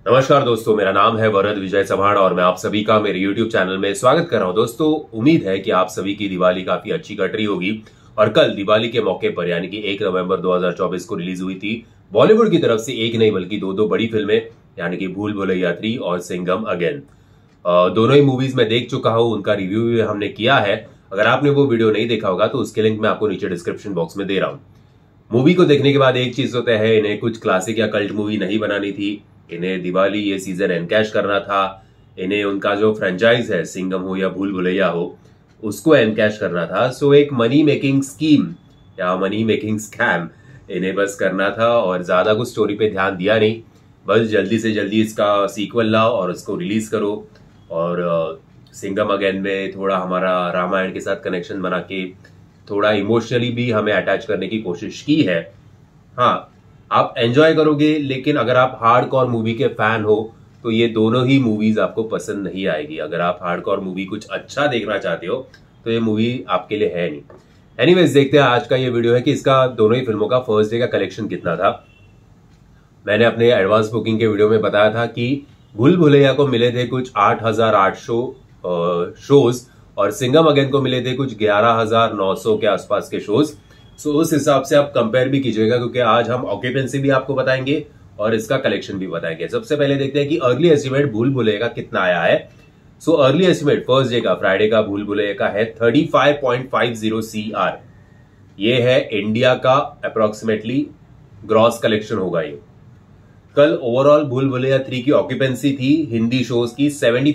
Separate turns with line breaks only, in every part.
नमस्कार दोस्तों, मेरा नाम है वरद विजय चव्हाण और मैं आप सभी का मेरे YouTube चैनल में स्वागत कर रहा हूं। दोस्तों, उम्मीद है कि आप सभी की दिवाली काफी अच्छी कट रही होगी। और कल दिवाली के मौके पर यानी कि 1 नवंबर 2024 को रिलीज हुई थी बॉलीवुड की तरफ से एक नहीं बल्कि दो बड़ी फिल्में, यानी कि भूल भुलैया 3 और सिंघम अगेन। दोनों ही मूवीज में देख चुका हूं, उनका रिव्यू भी हमने किया है। अगर आपने वो वीडियो नहीं देखा होगा तो उसके लिंक मैं आपको नीचे डिस्क्रिप्शन बॉक्स में दे रहा हूँ। मूवी को देखने के बाद एक चीज होता है, इन्हें कुछ क्लासिक या कल्ट मूवी नहीं बनानी थी। इन्हें दिवाली ये सीजन एनकैश करना था। इन्हें उनका जो फ्रेंचाइज है, सिंघम हो या भूल भुलैया हो, उसको एनकैश करना था। सो एक मनी मेकिंग स्कीम या मनी मेकिंग स्कैम इन्हें बस करना था और ज्यादा कुछ स्टोरी पे ध्यान दिया नहीं। बस जल्दी से जल्दी इसका सीक्वल लाओ और उसको रिलीज करो। और सिंघम अगेन में थोड़ा हमारा रामायण के साथ कनेक्शन बना के थोड़ा इमोशनली भी हमें अटैच करने की कोशिश की है। हाँ, आप एंजॉय करोगे, लेकिन अगर आप हार्डकोर मूवी के फैन हो तो ये दोनों ही मूवीज आपको पसंद नहीं आएगी। अगर आप हार्डकोर मूवी कुछ अच्छा देखना चाहते हो तो ये मूवी आपके लिए है नहीं। एनीवेज, देखते हैं आज का ये वीडियो है कि इसका दोनों ही फिल्मों का फर्स्ट डे का कलेक्शन कितना था। मैंने अपने एडवांस बुकिंग के वीडियो में बताया था कि भूल भुलैया को मिले थे कुछ 8,800 शोज और सिंघम अगेन को मिले थे कुछ 11,900 के आसपास के शोज। सो उस हिसाब से आप कंपेयर भी कीजिएगा, क्योंकि आज हम ऑक्यूपेंसी भी आपको बताएंगे और इसका कलेक्शन भी बताएंगे। सबसे पहले देखते हैं कि अर्ली एस्टिमेट भूल भुलैया का कितना आया है। So early estimate first day का, फ्राइडे का, भूल भुलैया का है 35.50 CR। ये है इंडिया का अप्रोक्सीमेटली ग्रॉस कलेक्शन होगा ये। कल ओवरऑल भूल भुलैया 3 की ऑक्यूपेंसी थी हिंदी शोज की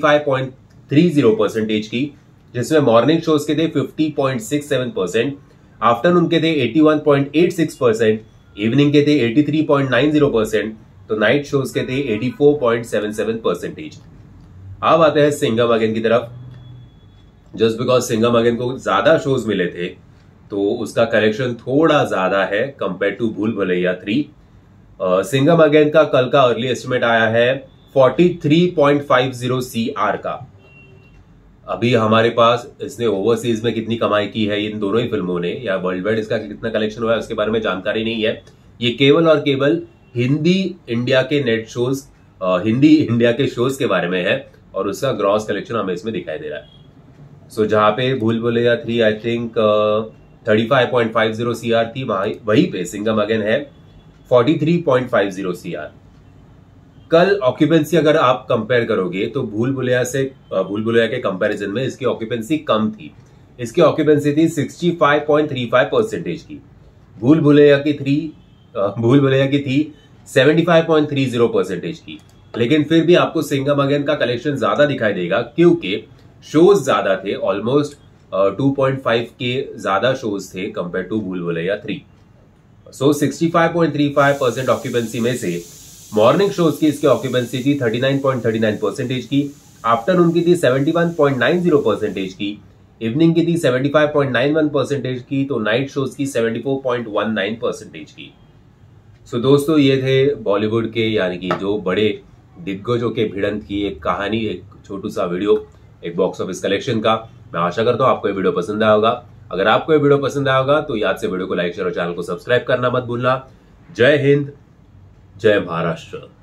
75.30% की, जिसमें मॉर्निंग शोज के थे 50.67%, आफ्टरनून के थे 81.86%, इवनिंग के थे 83.90%, तो नाइट शोज के थे 84.77%। अब आते हैं सिंघम अगेन की तरफ। जस्ट बिकॉज सिंघम अगेन को ज्यादा शोज मिले थे तो उसका कलेक्शन थोड़ा ज्यादा है कंपेयर टू भूल भुलैया 3। सिंघम अगेन का कल का अर्ली एस्टिमेट आया है 43.50 CR का। अभी हमारे पास इसने ओवरसीज में कितनी कमाई की है इन दोनों ही फिल्मों ने, या वर्ल्ड वाइड इसका कितना कलेक्शन हुआ है उसके बारे में जानकारी नहीं है। ये केवल और केवल हिंदी इंडिया के नेट शोज, हिंदी इंडिया के शोज के बारे में है और उसका ग्रॉस कलेक्शन हमें इसमें दिखाई दे रहा है। सो जहां पे भूल भुलैया 3 आई थिंक 35.50 CR थी, वहीं पे सिंघम अगेन है 43.50 CR। कल ऑक्यूपेंसी अगर आप कंपेयर करोगे तो भूल भुलैया के कंपैरिजन में इसकी ऑक्यूपेंसी कम थी। इसकी ऑक्यूपेंसी थी 65.35% की। भूल भुलैया की थी 75.30% की। लेकिन फिर भी आपको सिंघम अगेन का कलेक्शन ज्यादा दिखाई देगा क्योंकि शोज ज्यादा थे। ऑलमोस्ट 2.5 के ज्यादा शोज थे कंपेयर टू भूल भुलैया 3। सो 65.35% ऑक्यूपेंसी में से मॉर्निंग शोज की इसकी ऑक्यूपेंसी थी 39.39% की, आफ्टरनून की थी 71.90% की, इवनिंग की थी 75.91% की, तो नाइट शोज की 74.19% की। सो दोस्तों, ये थे बॉलीवुड के यानी कि जो बड़े दिग्गजों के भिड़ंत की एक कहानी, एक छोटू सा वीडियो, एक बॉक्स ऑफिस कलेक्शन का। मैं आशा करता हूं आपको ये वीडियो पसंद आया होगा। अगर आपको ये वीडियो पसंद आया होगा तो याद से वीडियो को लाइक शेयर और चैनल को सब्सक्राइब करना मत भूलना। जय हिंद, जय महाराष्ट्र।